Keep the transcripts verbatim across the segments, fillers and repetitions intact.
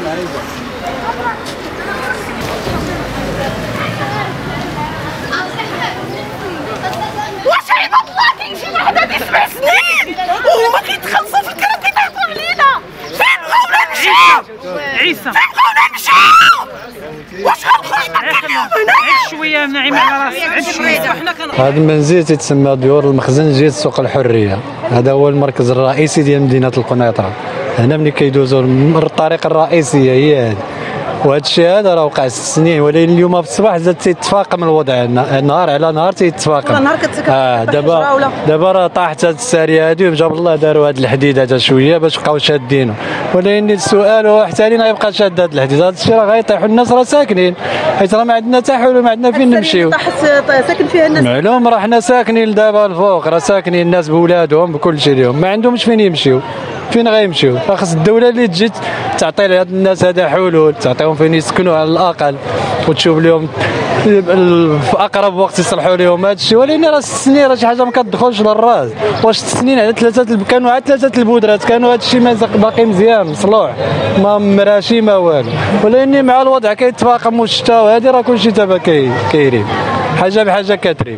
واش عباد الله كاين شي واحد هادي سبع سنين وهما كيتخلصوا في الكرا وكيضحكوا علينا؟ فين بغاونا نمشيو؟ عيسى فين بغاونا نمشيو؟ واش غنخرج معاك اليوم هنايا؟ عد شويه نعيم على راسك، عد شويه. هذا المنزل تيتسمى ديور المخزن جهة سوق الحريه. هذا هو المركز الرئيسي ديال مدينه القنيطره. هنا ملي كيدوزوا الطريق الرئيسيه هي هذه، وهذا الشيء هذا راه وقع ست سنين، ولكن اليوم في الصباح زاد تيتفاقم الوضع، نهار على نهار تيتفاقم. نهار كتسكر اه دابا دابا راه طاحت هذه الساريه هذه، وجاب الله داروا هذا الحديد هذا شويه باش بقاو شادينه، ولكن السؤال هو حتى لين غيبقى شاد هذا الحديد؟ هذا الشيء راه غيطيحوا الناس راه ساكنين، حيت راه ما عندنا حتى حلول، ما عندنا فين نمشيو. طاحت ساكن فيها الناس معلوم راه حنا ساكنين دابا الفوق، راه ساكنين الناس بولادهم بكل شيء لهم، ما عندهمش فين يمشيو. فين غيمشيو؟ راه خاص الدوله اللي تجي تعطي لهاد الناس هذا حلول، تعطيهم فين يسكنوا على الاقل، وتشوف لهم في اقرب وقت يصلحوا لهم هذا الشيء. ولكن راه ست سنين راه شي حاجه ما كتدخلش للراس. واش ست سنين على ثلاثه كانوا على ثلاثه البودرات كانوا هذا الشيء باقي مزيان مصلوح، ما مراشي ما والو، ولكن مع الوضع كيتفاقم والشتاء وهذه راه كلشي دابا كيريب، حاجه بحاجه كتريب.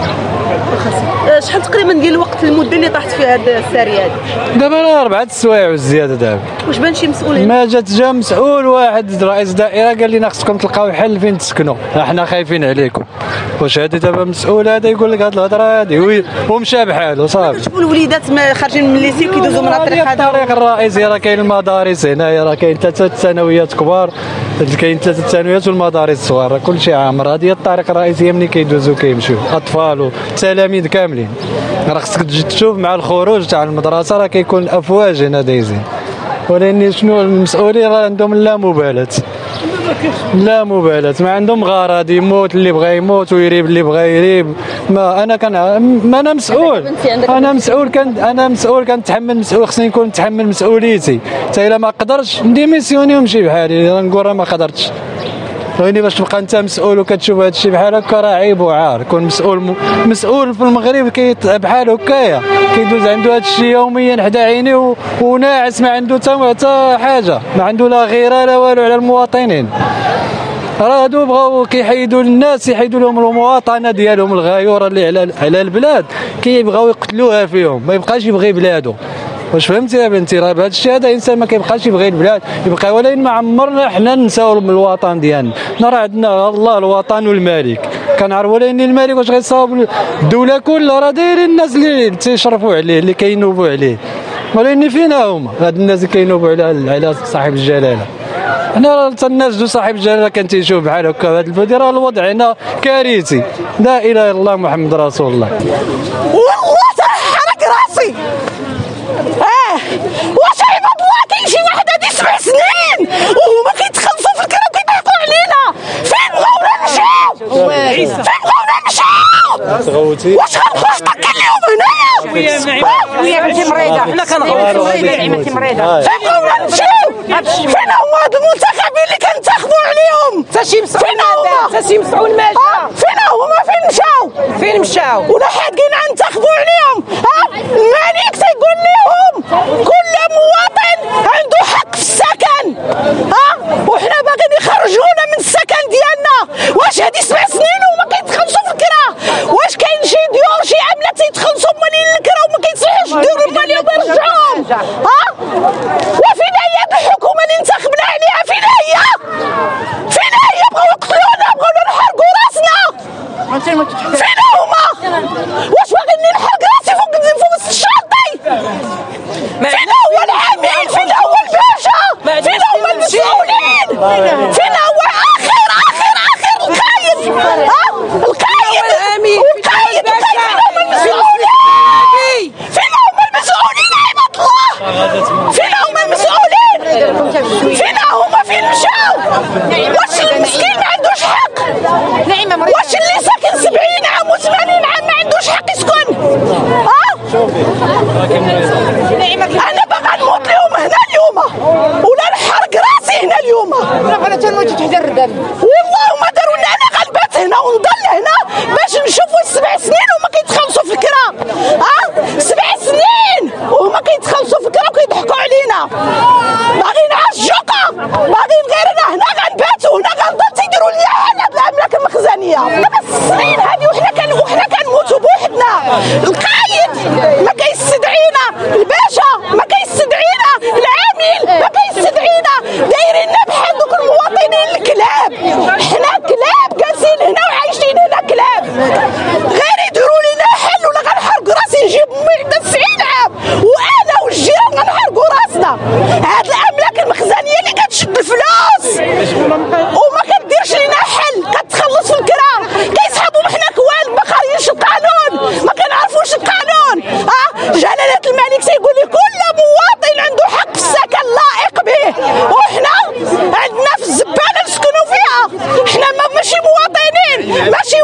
شحال تقريبا ديال الوقت المده اللي طاحت فيها هذه الساريه هذه؟ دابا راه اربعه السوايع والزياده دابا. واش بان شي مسؤولين؟ ما جات جا مسؤول واحد رئيس دائره قال لنا خصكم تلقاو حل فين تسكنوا، احنا خايفين عليكم. واش هذا دابا مسؤول هذا يقول لك هذه الهضره هذه ومشى بحاله صافي. شوفوا الوليدات ما خارجين من الليسي كيدوزوا من الطريق هذا. الطريق الرئيسي راه كاين المدارس هنايا، راه كاين ثلاثه ثانويات كبار، كاين ثلاثه ثانويات والمدارس الصغار، راه كلشي عامر. هذه هي الطريق الرئيسيه ملي كيدوزوا كيمشيو اطفال وتلاميذ كاملين. راه خصك تجي تشوف مع الخروج تاع المدرسه راه كيكون الافواج هنا دايزين، ولكن شنو المسؤولين راه عندهم لا مبالاه، لا مبالاة، ما عندهم غرض، يموت اللي بغى يموت ويريب اللي بغى يريب. ما انا كان ما انا مسؤول، انا مسؤول كان انا مسؤول كنتحمل مسؤول، خصني نكون نتحمل مسؤوليتي. حتى الا ما قدرتش نديميسيوني ونمشي بحالي، نقول راه ما قدرتش. ويني باش تبقى انت مسؤول وكتشوف هذا الشيء بحال هكا راه عيب وعار. كون مسؤول م... مسؤول في المغرب كي بحال هكايا كيدوز عنده هذا الشيء يوميا حدا عينيه و... وناعس، ما عنده حتى حاجه، ما عنده لا غيره لا والو على المواطنين. راه هادو بغاو كيحيدوا للناس، يحيدوا لهم المواطنه ديالهم الغيوره اللي على على البلاد، كيبغاو يقتلوها فيهم، ما يبقاش يبغي بلادو. واش فهمتي يا بنتي؟ راه بهذا الشيء هذا انسان ما كيبقاش يبغي البلاد يبقى، ولكن ما عمرنا حنا نساو من الوطن ديالنا. راه عندنا الله الوطن والملك كنعرف، ولكن الملك واش غيصاوب الدوله كلها؟ راه دايرين الناس اللي تيشرفوا عليه اللي كينوبوا عليه، ولكن فينا هما هاد الناس اللي كينوبوا على على صاحب الجلاله؟ حنا الناس دو صاحب الجلاله كان تيشوف بحال هكا هاد البلد، راه الوضع هنا كارثي. لا اله الا الله محمد رسول الله. والله تحرق راسي. اه واش عباد الله كاين شي واحد هادي سبع سنين وهما كيتخلصوا في الكرا وكيضحكوا علينا؟ فين بغاونا نمشيو؟ فين بغاونا نمشيو؟ واش غنخرج طكا اليوم هنايا؟ ويا بنتي مريضه، حنا كنغوتوا بنتي مريضه. فين بغاونا نمشيو؟ فين هما هاد المنتخبين اللي كنتاخبوا عليهم؟ حتى شي مسؤول حتى شي مسؤول ما جا. فين هما؟ فين مشاو؟ فين مشاو؟ ولا حاقين غنتاخبوا عليهم؟ ها الملك تيقول لهم كل مواطن عنده حق في السكن، ها وحنا باغيين يخرجونا من السكن ديالنا. واش هادي سبع سنين وما كيتخلصوا في الكرا؟ واش كاين شي ديور شي عامله تيتخلصوا مالين الكرا وما كيتصلحوش الديور مالين ويرجعوهم؟ ها وفين هي الحكومه اللي انتخبنا عليها؟ فين هي؟ فين هي؟ بغاو يقتلونا، بغاو نحرقوا راسنا. فين هما؟ واش باغيين نحرق راسي فوق فوق وسط الشاطئ؟ فين هو العامل؟ فين هو الباشا؟ فين هما المسؤولين؟ فين هو اخر اخر اخر القايد؟ ها القايد والقايد فين هما المسؤولين؟ فين هما المسؤولين عباد الله؟ فين هما المسؤولين؟ فين هما؟ فين مشاو؟ واش المسكين ما عندوش حق؟ واش اللي ساكن سبعين عام وثمانين عام ما عندوش حق يسكن؟ ها؟ انا باغا نموت لهم هنا اليوم ولا نحرق راسي هنا اليوم. انا تنموت تحت الردم والله ما داروا لنا، انا غنبات هنا ونضل هنا باش نشوفوا السبع سنين وما كيتخلصوا في الكرا. ها سبع سنين وهما كيتخلصوا في الكرا وكيضحكوا علينا. باغيين على الجوقه، باغيين غيرنا هنا غنباتوا هنا غنضل تيديروا ليا حل هاد الاملاك المخزنيه. دابا السنين هادي وحنا كان وحنا كنموتوا بوحدنا. القايد ما كيستدعينا، الباشا ما كيستدعينا، العامل ما كيستدعينا، دايريننا بحال دوك المواطنين الكلاب. حنا كلاب جالسين هنا وعايشين هنا كلاب. غير يديروا لنا حل ولا غنحرقوا راسي نجيب امي عندها تسعين عام وانا والجيران غنحرقوا راسنا. هاد الاملاك المخزنيه اللي كتشد الفلوس وما كديرش لنا حل، كتخلص في الكرا، كيسحبوا محنا كوالد ما قاريينش القانون، ما كنعرفوش القانون. اه جلاله الملك تيقول لي كل مواطن عنده حق في السكن لائق به، وحنا عندنا في الزباله نسكنوا فيها. حنا ما ماشي مواطنين، ماشي